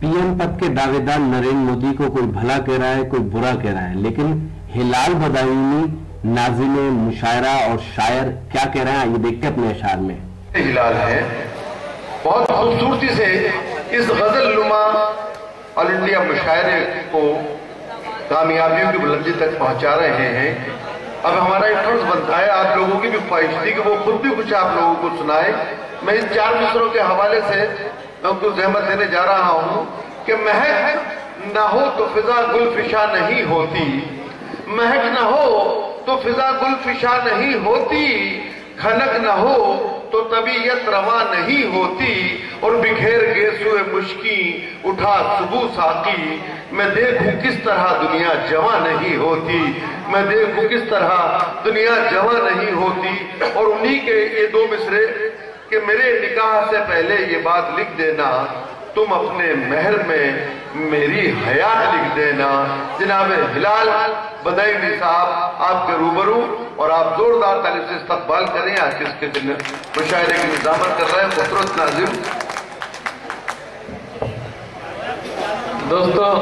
PM पद के दावेदार नरेंद्र मोदी को कोई भला कह रहा है, कोई बुरा कह रहा है, लेकिन हिलाल बदायूनी नाज़िम मुशायरा और शायर क्या कह रहे हैं, ये देखते हैं अपने अशार में। हिलाल है, बहुत खूबसूरती से इस गजल नुमा ऑल इंडिया मुशायरे को कामयाबियों की बुलंदी तक पहुंचा रहे हैं। अब हमारा एक फर्ज बनता है, आप लोगों की भी ख्वाहिश थी कि वो खुद भी कुछ आप लोगों को सुनाए। मैं इस 4 मिसरों के हवाले से मैं उनको ज़हमत देने जा रहा हूँ कि महक न हो तो फिजा गुलफिशा नहीं होती, महक न हो तो फिजा गुलफिशा नहीं होती, खनक न हो तो तबीयत रवा नहीं होती, और बिखेर गेसुए मुश्की उठा सुबह साकी, मैं देखूं किस तरह दुनिया जवां नहीं होती, मैं देखूं किस तरह दुनिया जवां नहीं होती। और उन्हीं के ये 2 मिसरे कि मेरे निकाह से पहले ये बात लिख देना, तुम अपने महल में मेरी हयात लिख देना। जनाब हिलाल बदायूनी साहब आपके रूबरू, और आप जोरदार तालीफ से इस्तकबाल करें। आज इसके दिन मुशायरे की निजामत कर रहे हैं खुसरत नाज़िम। दोस्तों,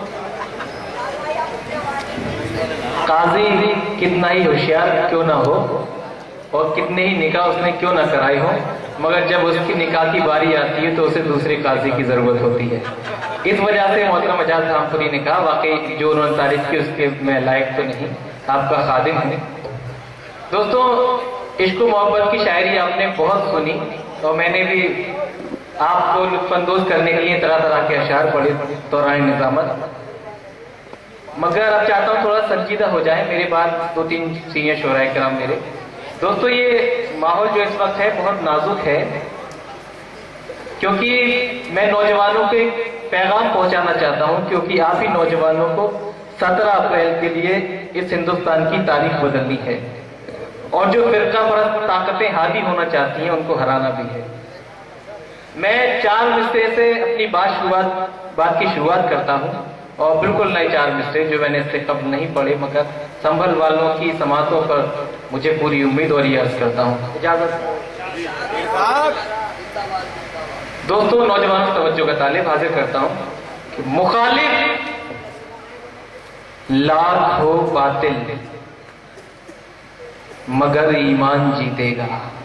काजी कितना ही होशियार क्यों ना हो और कितने ही निकाह उसने क्यों ना कराए हो, मगर जब उसकी निकाह की बारी आती है तो उसे दूसरे काजी की जरूरत होती है। इस वजह से मोहतरम एजाज रामपुरी ने कहा, वाकई जो उन्होंने तारीफ की उसके मैं लायक तो नहीं, आपका खादिम हूं। दोस्तों, इश्क मोहब्बत की शायरी आपने बहुत सुनी और मैंने भी आपको लुत्फानंदोज करने के लिए तरह तरह के अशार पढ़े दौरान निजामत, मगर अब चाहता हूँ थोड़ा संजीदा हो जाए। मेरे बाद 2-3 सीनियर शोराए कराम मेरे। दोस्तों, ये माहौल जो इस वक्त है बहुत नाजुक है, क्योंकि मैं नौजवानों को एक पैगाम पहुंचाना चाहता हूं, क्योंकि आप ही नौजवानों को 17 अप्रैल के लिए इस हिंदुस्तान की तारीख बदलनी है, और जो फिरका परस्त ताकतें हावी होना चाहती हैं उनको हराना भी है। मैं 4 मिसरे से अपनी बात की शुरुआत करता हूं, और बिल्कुल नए 4 मिसरे जो मैंने इससे कब नहीं पढ़े, मगर संभल वालों की समातों पर मुझे पूरी उम्मीद और अर्ज करता हूं। इजाजत दोस्तों, नौजवानों की तवज्जो का तालिब हाजिर करता हूं कि मुखालिफ लाख हो बातिल मगर ईमान जीतेगा,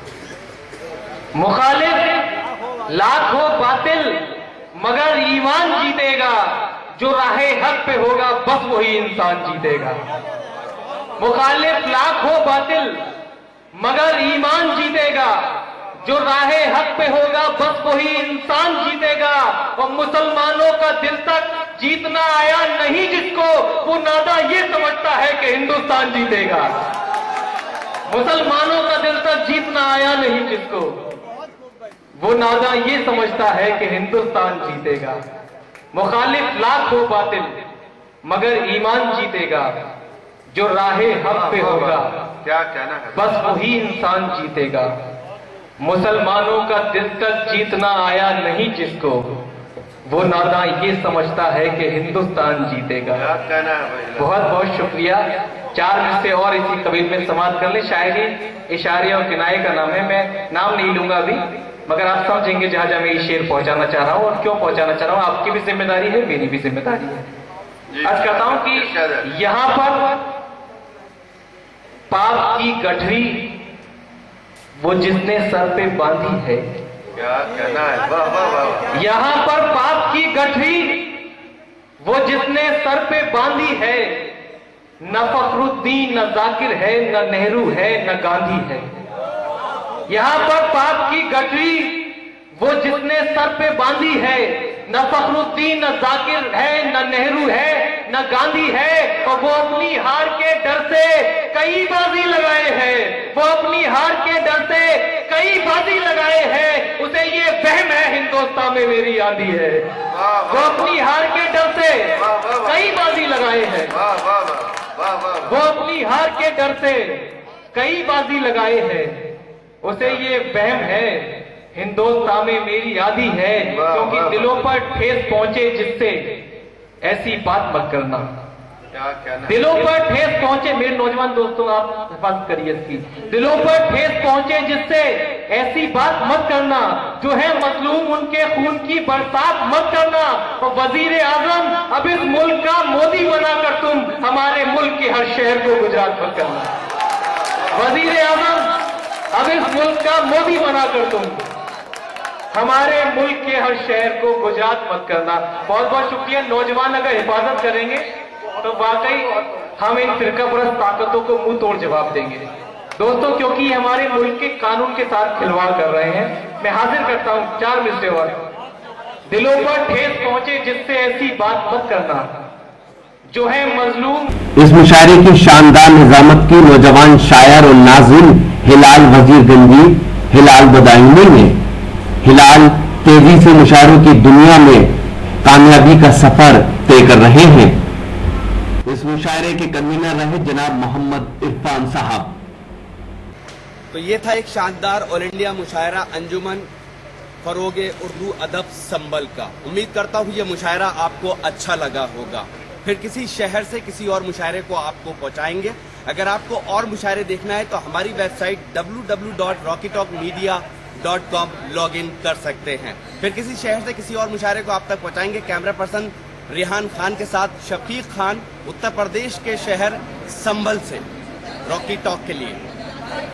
मुखालिफ लाख हो बातिल मगर ईमान जीतेगा, जो राहे हक पे होगा बस वही इंसान जीतेगा। मुखालिफ लाख हो बातिल मगर ईमान जीतेगा, जो राहे हक पे होगा बस वही इंसान जीतेगा। और मुसलमानों का दिल तक जीतना आया नहीं जिसको, वो नादा ये समझता है कि हिंदुस्तान जीतेगा। मुसलमानों का दिल तक जीतना आया नहीं जिसको, वो नादा ये समझता है कि हिंदुस्तान जीतेगा। मुखालिफ लाख हो बातिल मगर ईमान जीतेगा, जो राहे हक पे होगा क्या कहना है, बस वही इंसान जीतेगा। मुसलमानों का दिल तक जीतना आया नहीं जिसको, वो नादा ये समझता है कि हिंदुस्तान जीतेगा। क्या कहना है भाई? बहुत बहुत शुक्रिया। 4 मिसरे और इसी कबील में समाप्त कर ले। शायरी इशारे और किनाये का नाम है, मैं नाम नहीं लूंगा अभी, मगर आप समझेंगे जहां जहां मैं ये शेर पहुंचाना चाह रहा हूं और क्यों पहुंचाना चाह रहा हूं। आपकी भी जिम्मेदारी है, मेरी भी जिम्मेदारी है। आज कहता हूं कि यहां पर पाप की गठरी वो जिसने सर पे बांधी है, क्या कहना है, वाह वाह वाह। यहां पर पाप की गठरी वो जिसने सर पे बांधी है, न फखरुद्दीन न जाकिर है, न नेहरू है, न गांधी है। यहां पर पाप की गठरी वो जिसने सर पे बांधी है, न फखरुद्दीन न जाकिर है, न नेहरू है, न गांधी है। और वो अपनी हार के डर से कई बाजी लगाए हैं, वो अपनी हार के डर से कई बाजी लगाए हैं। उसे ये वहम है हिंदुस्तान में मेरी आंधी है। वो अपनी हार के डर से कई बाजी लगाए हैं, वो अपनी हार के डर से कई बाजी लगाए हैं। उसे ये वहम है हिंदुस्तान में मेरी आधी है, क्योंकि दिलों पर ठेस पहुंचे जिससे ऐसी बात मत करना। दिलों पर ठेस पहुंचे, मेरे नौजवान दोस्तों आप हिफाजत करिए इसकी, दिलों पर ठेस पहुंचे जिससे ऐसी बात मत करना, जो है मजलूम उनके खून की बरसात मत करना। और वजीर आजम अब इस मुल्क का मोदी बनाकर तुम हमारे मुल्क के हर शहर को गुजरात मत करना। वजीर आजम अब इस मुल्क का मोदी बनाकर तुम हमारे मुल्क के हर शहर को गुजरात मत करना। बहुत बहुत शुक्रिया। नौजवान अगर हिफाजत करेंगे तो वाकई हम इन फिरकापरस्त ताकतों को मुंह तोड़ जवाब देंगे दोस्तों, क्योंकि हमारे मुल्क के कानून के साथ खिलवाड़ कर रहे हैं। मैं हाजिर करता हूं 4 मिसरे और, दिलों पर ठेस पहुंचे जिससे ऐसी बात मत करना, जो है मजलूम। इस मुशायरे की शानदार निजामत की नौजवान शायर और नाज़िम हिलाल वजीरगंजी हिलाल बदायूनी ने। हिलाल तेजी से मुशायरों की दुनिया में कामयाबी का सफर तय कर रहे हैं। इस मुशायरे के कन्वीनर रहे जनाब मोहम्मद इरफान साहब। तो ये था एक शानदार ऑल इंडिया मुशायरा अंजुमन फरोगे उर्दू अदब संबल का। उम्मीद करता हूँ ये मुशायरा आपको अच्छा लगा होगा। फिर किसी शहर से किसी और मुशायरे को आपको पहुंचाएंगे। अगर आपको और मुशायरे देखना है तो हमारी वेबसाइट www.rockytalkmedia.com लॉग इन कर सकते हैं। फिर किसी शहर से किसी और मुशायरे को आप तक पहुंचाएंगे कैमरा पर्सन रिहान खान के साथ शफीक खान, उत्तर प्रदेश के शहर संभल से रॉकी टॉक के लिए।